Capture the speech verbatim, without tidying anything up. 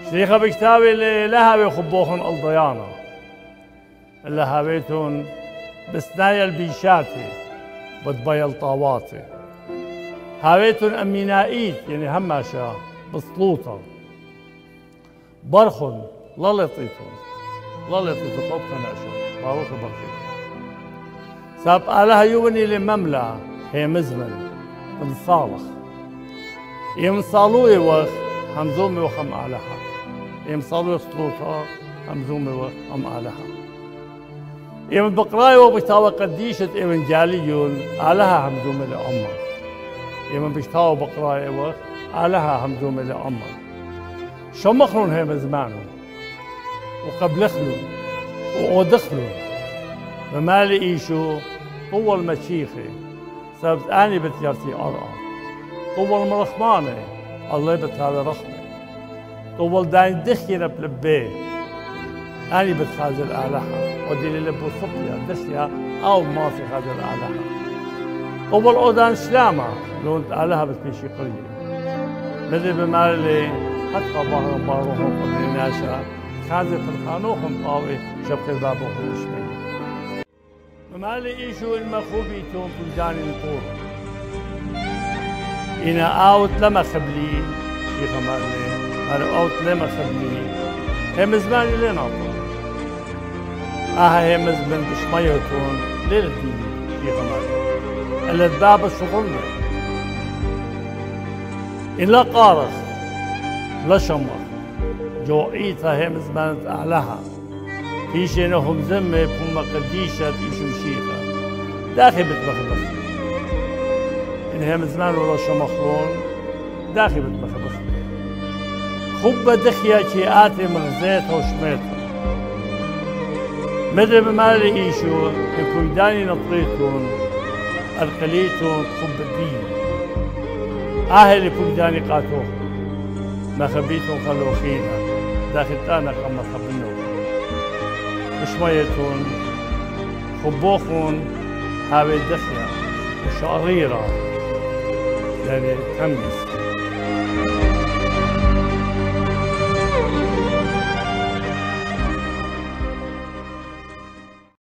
شريخة بكتابي اللي لها بيخبوخن الضيانة اللي هابيتون بسنايا البيشاتي بتبيل طاواتي هابيتون أمينائيت يعني هماشا بسلوطة برخن للطيتون للطيتون قوب خناشا باروك برخيت ساب آلها يوني لمملة هي مزمن من صالح يم صالوي وخ همزومي وخم آلها يم صالوي سلوطة همزومي وخم آلها يم بقراي وبكتاوى قديشة إيفنجاليون آلها همزومي لأمه يم بكتاوى بقراي وخ آلها همزومي لأمه شو مخلون هي مزمانو وقبلخلون وأودخلون بمالي إيشو طول مشيخي سبت أني بتيرتي أرقى طول مرخماني الله بتهالي رحمي طول داين دخينا بلبيه أني بتخازل آلها ودي اللي لبو صبيا دخيا أو ما في خازل آلها طول أودان شلامة لون آلها بتمشي قرية مدري بمالي حتى ظهر باروهم قبل ناشا خازل الخانوخم طاوي شبك بابوهم شمي مالي إيشو المخوبي توم بلداني نطور إنا أوت لما خبلي شيخ مالي مالي أوت لما خبلي هي مزماني لين أطول آها هي مزمن بشميتون ليلتي شيخ مالي اللي تباب الشغلنا إن لا قارخ لا شمخ جوعيتها هي مزمانة أعلاها فيش انهم زمة بهم قديشة ايشو مشيخة داخل بتبخ بخ انها من زمان ولا شو مخلون داخل بتبخ بخ خبة دخيا شيئاتي مغزيتها وشميتها مدري بمالي ايشو يكون داني نطريتون ارقليتون خبة الدين اهل يكون داني قاتوه ما خبيتون خلوخينا داخل تانا قم خبنوه بشميتون خبوخون هاوي دخيا وشعريرة يعني تمس